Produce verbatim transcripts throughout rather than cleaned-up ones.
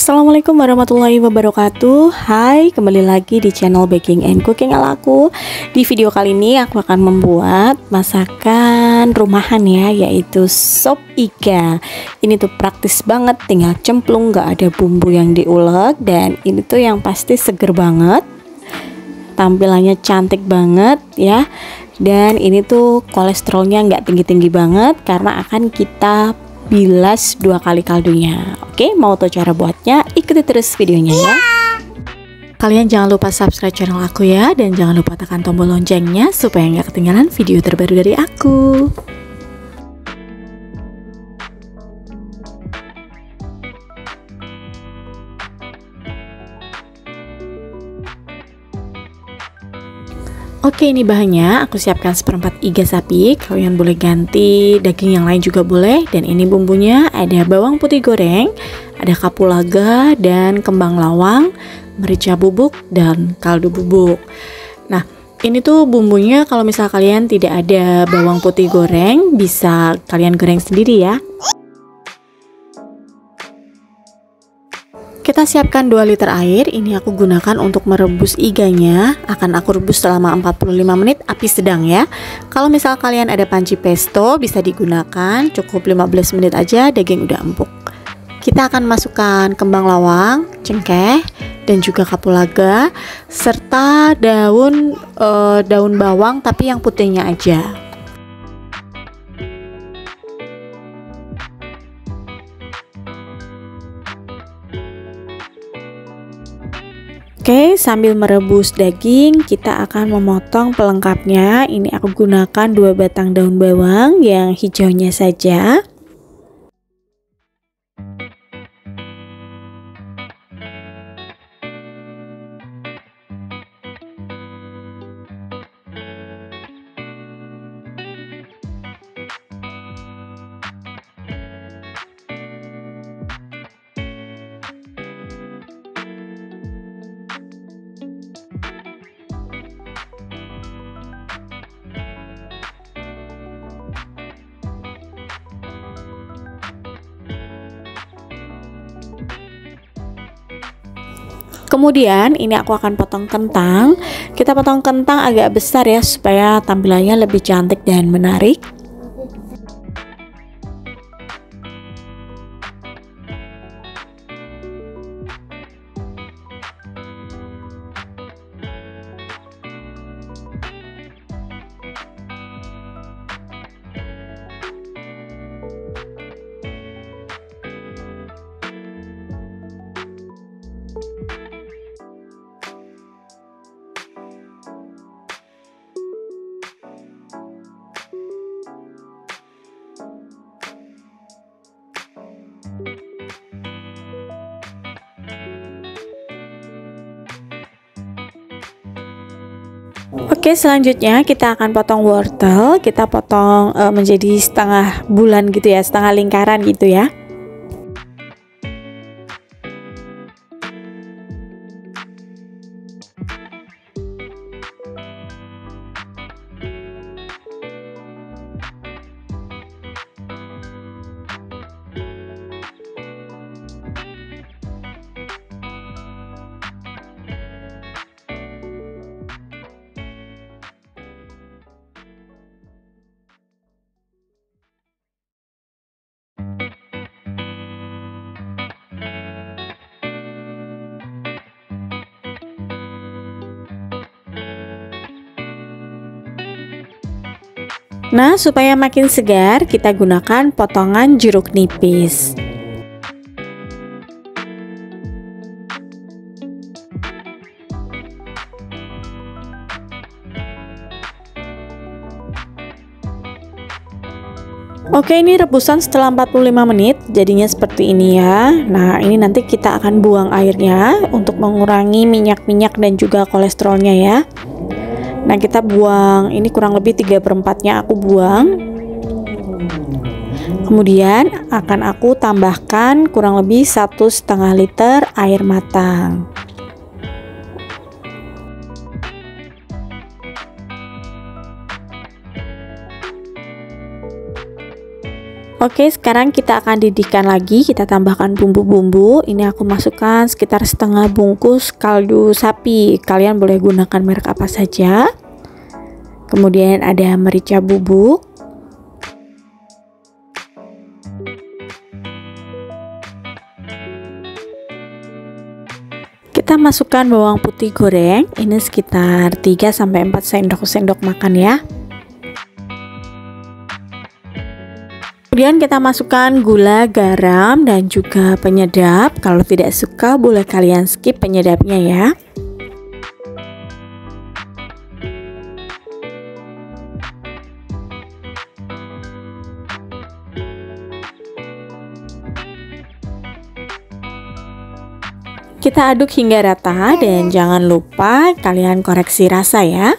Assalamualaikum warahmatullahi wabarakatuh. Hai, kembali lagi di channel Baking and Cooking ala aku. Di video kali ini aku akan membuat masakan rumahan ya, yaitu sop iga. Ini tuh praktis banget, tinggal cemplung, gak ada bumbu yang diulek. Dan ini tuh yang pasti seger banget, tampilannya cantik banget ya. Dan ini tuh kolesterolnya nggak tinggi-tinggi banget karena akan kita bilas dua kali kaldunya. Oke, mau tahu cara buatnya? Ikuti terus videonya ya. Kalian jangan lupa subscribe channel aku ya, dan jangan lupa tekan tombol loncengnya supaya nggak ketinggalan video terbaru dari aku. Oke, ini bahannya aku siapkan seperempat iga sapi. Kalian boleh ganti daging yang lain juga boleh. Dan ini bumbunya ada bawang putih goreng, ada kapulaga dan kembang lawang, merica bubuk dan kaldu bubuk. Nah, ini tuh bumbunya kalau misal kalian tidak ada bawang putih goreng, bisa kalian goreng sendiri ya. Kita siapkan dua liter air. Ini aku gunakan untuk merebus iganya. Akan aku rebus selama empat puluh lima menit, api sedang ya. Kalau misal kalian ada panci pesto bisa digunakan, cukup lima belas menit aja daging udah empuk. Kita akan masukkan kembang lawang, cengkeh, dan juga kapulaga serta daun e, daun bawang tapi yang putihnya aja. Oke, sambil merebus daging, kita akan memotong pelengkapnya. Ini aku gunakan dua batang daun bawang yang hijaunya saja. Kemudian ini aku akan potong kentang. Kita potong kentang agak besar ya, supaya tampilannya lebih cantik dan menarik. Oke, selanjutnya kita akan potong wortel. Kita potong e, menjadi setengah bulan gitu ya, setengah lingkaran gitu ya. Nah, supaya makin segar, kita gunakan potongan jeruk nipis. Oke, ini rebusan setelah empat puluh lima menit, jadinya seperti ini ya. Nah, ini nanti kita akan buang airnya untuk mengurangi minyak-minyak dan juga kolesterolnya ya. Nah, kita buang, ini kurang lebih tiga per empatnya aku buang. Kemudian akan aku tambahkan kurang lebih satu setengah liter air matang. Oke, sekarang kita akan didihkan lagi. Kita tambahkan bumbu-bumbu. Ini aku masukkan sekitar setengah bungkus kaldu sapi. Kalian boleh gunakan merek apa saja. Kemudian ada merica bubuk, kita masukkan bawang putih goreng. Ini sekitar tiga sampai empat sendok-sendok makan ya. Kemudian kita masukkan gula, garam, dan juga penyedap. Kalau tidak suka boleh kalian skip penyedapnya ya. Kita aduk hingga rata dan jangan lupa kalian koreksi rasa ya.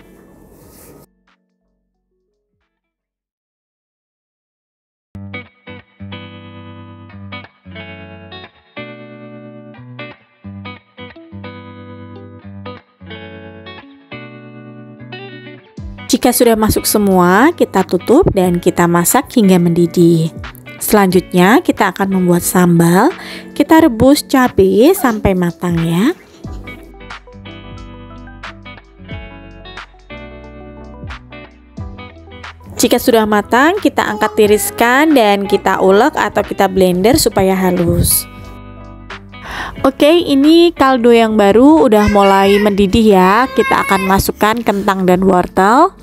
Jika sudah masuk semua, kita tutup dan kita masak hingga mendidih. Selanjutnya kita akan membuat sambal. Kita rebus cabai sampai matang ya. Jika sudah matang, kita angkat tiriskan dan kita ulek atau kita blender supaya halus. Oke, ini kaldu yang baru udah mulai mendidih ya. Kita akan masukkan kentang dan wortel.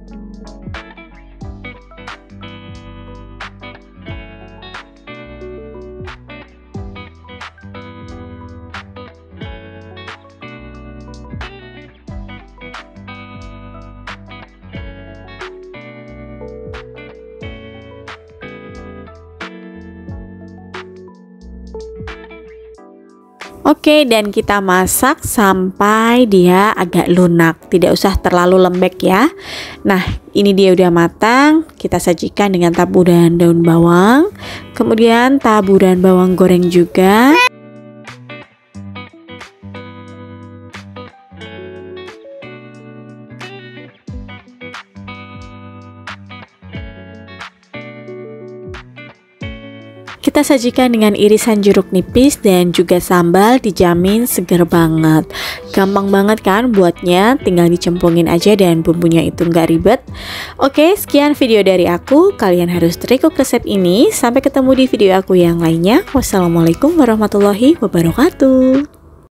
Oke, dan kita masak sampai dia agak lunak, tidak usah terlalu lembek ya. Nah, ini dia udah matang. Kita sajikan dengan taburan daun bawang, kemudian taburan bawang goreng juga. Kita sajikan dengan irisan jeruk nipis dan juga sambal, dijamin seger banget. Gampang banget kan buatnya, tinggal dicemplungin aja dan bumbunya itu nggak ribet. Oke, sekian video dari aku. Kalian harus recook resep ini. Sampai ketemu di video aku yang lainnya. Wassalamualaikum warahmatullahi wabarakatuh.